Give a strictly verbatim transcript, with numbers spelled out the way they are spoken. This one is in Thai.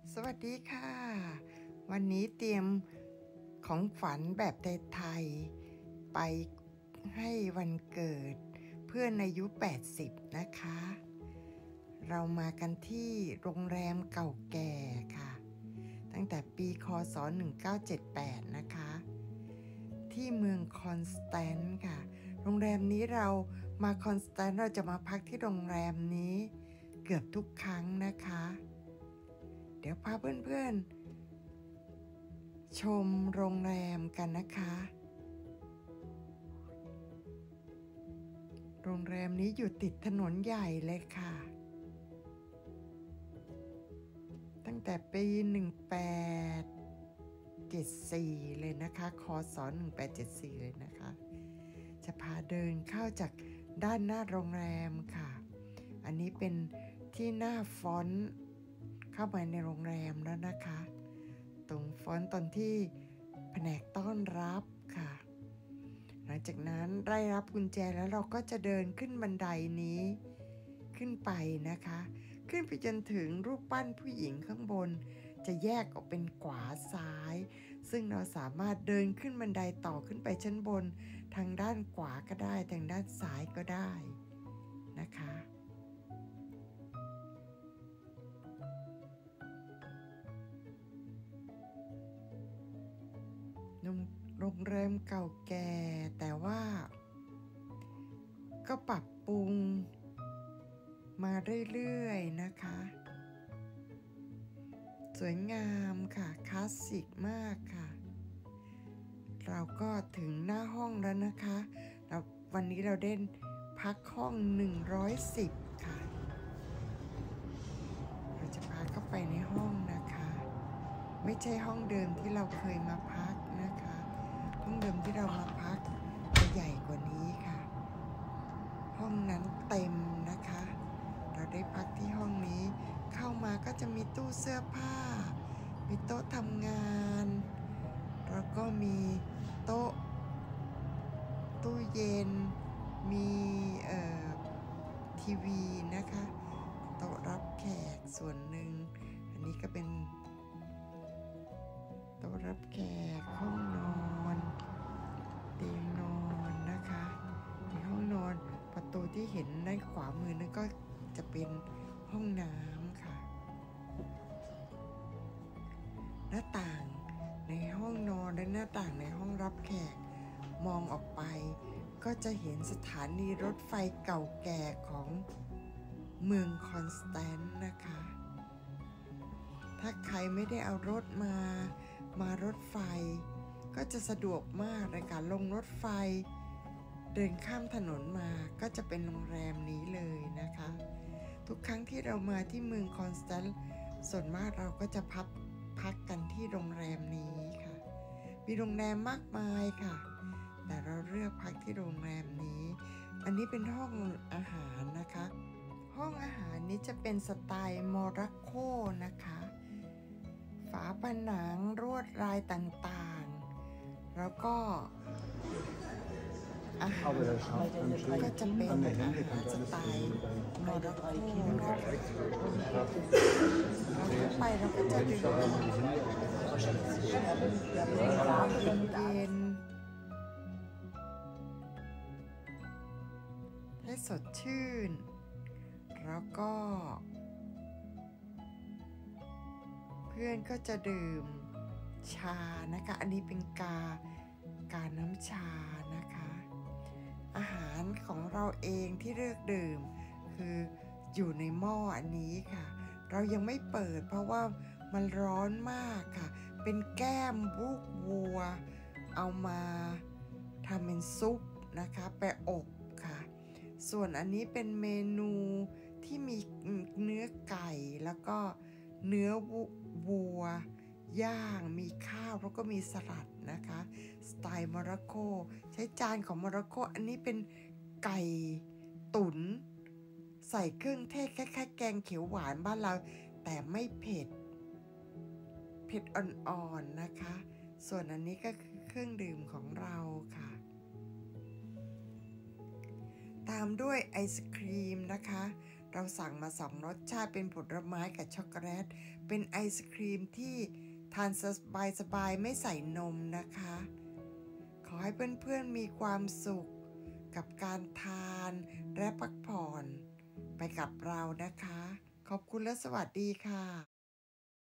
สวัสดีค่ะวันนี้เตรียมของขวัญแบบไทยๆไปให้วันเกิดเพื่อนอายุแปดสิบนะคะเรามากันที่โรงแรมเก่าแก่ค่ะตั้งแต่ปีคศหนึ่งเก้าเจ็ดแปดนะคะที่เมืองคอนสแตนซ์ค่ะโรงแรมนี้เรามาคอนสแตนซ์เราจะมาพักที่โรงแรมนี้เกือบทุกครั้งนะคะเดี๋ยวพาเพื่อนๆชมโรงแรมกันนะคะโรงแรมนี้อยู่ติดถนนใหญ่เลยค่ะตั้งแต่ปีหนึ่งแปดเจ็ดสี่เลยนะคะคศหนึ่งแปดเจ็ดสี่เลยนะคะจะพาเดินเข้าจากด้านหน้าโรงแรมค่ะอันนี้เป็นที่หน้าฟอนต์เข้ามาในโรงแรมแล้วนะคะตรงฟอนต์ตอนที่แผนกต้อนรับค่ะหลังจากนั้นได้รับกุญแจแล้วเราก็จะเดินขึ้นบันไดนี้ขึ้นไปนะคะขึ้นไปจนถึงรูปปั้นผู้หญิงข้างบนจะแยกออกเป็นขวาซ้ายซึ่งเราสามารถเดินขึ้นบันไดต่อขึ้นไปชั้นบนทางด้านขวาก็ได้ทางด้านซ้ายก็ได้นะคะโรงแรมเก่าแก่แต่ว่าก็ปรับปรุงมาเรื่อยๆนะคะสวยงามค่ะคลาสสิกมากค่ะเราก็ถึงหน้าห้องแล้วนะคะเราวันนี้เราได้พักห้องหนึ่งร้อยสิบค่ะเราจะพาเข้าไปในห้องนะคะไม่ใช่ห้องเดิมที่เราเคยมาพักนะคะห้องเดิมที่เรามาพักจะใหญ่กว่านี้ค่ะห้องนั้นเต็มนะคะเราได้พักที่ห้องนี้เข้ามาก็จะมีตู้เสื้อผ้ามีโต๊ะทำงานแล้วก็มีโต๊ะตู้เย็นมีเอ่อทีวีนะคะโต๊ะรับแขกส่วนหนึ่งอันนี้ก็เป็นโต๊ะรับแขกห้องนอนเตียงนอนนะคะในห้องนอนประตูที่เห็นด้านขวามือนั่นก็จะเป็นห้องน้ำค่ะหน้าต่างในห้องนอนและหน้าต่างในห้องรับแขกมองออกไปก็จะเห็นสถานีรถไฟเก่าแก่ของเมืองคอนสแตนซ์นะคะถ้าใครไม่ได้เอารถมามารถไฟก็จะสะดวกมากในการลงรถไฟเดินข้ามถนนมาก็จะเป็นโรงแรมนี้เลยนะคะทุกครั้งที่เรามาที่เมืองคอนสแตนซ์ส่วนมากเราก็จะพักพักกันที่โรงแรมนี้ค่ะมีโรงแรมมากมายค่ะแต่เราเลือกพักที่โรงแรมนี้อันนี้เป็นห้องอาหารนะคะห้องอาหารนี้จะเป็นสไตล์โมร็อกโกนะคะฝาผนังลวดลายต่างๆแล้วก็อาหารก็จะเป็นอาหารสไตล์โมร็อกโกเราไปเราก็จะดื่มเย็นๆให้สดชื่นแล้วก็เพื่อนก็จะดื่มชานะคะอันนี้เป็นกากาน้ำชานะคะอาหารของเราเองที่เลือกดื่มคืออยู่ในหม้ออันนี้ค่ะเรายังไม่เปิดเพราะว่ามันร้อนมากค่ะเป็นแก้มลูกวัวเอามาทำเป็นซุปนะคะไปอบค่ะส่วนอันนี้เป็นเมนูที่มีเนื้อไก่แล้วก็เนื้อวัวย่างมีข้าวแล้วก็มีสลัดนะคะสไตล์โมร็อกโกใช้จานของโมร็อกโกอันนี้เป็นไก่ตุ๋นใส่เครื่องเทศคล้ายๆแกงเขียวหวานบ้านเราแต่ไม่เผ็ดเผ็ดอ่อนๆนะคะส่วนอันนี้ก็คือเครื่องดื่มของเราค่ะตามด้วยไอศครีมนะคะเราสั่งมาสองรสชาติเป็นผลไม้กับช็อกโกแลตเป็นไอศครีมที่ทานสบายๆไม่ใส่นมนะคะขอให้เพื่อนๆมีความสุขกับการทานและพักผ่อนไปกับเรานะคะขอบคุณและสวัสดีค่ะ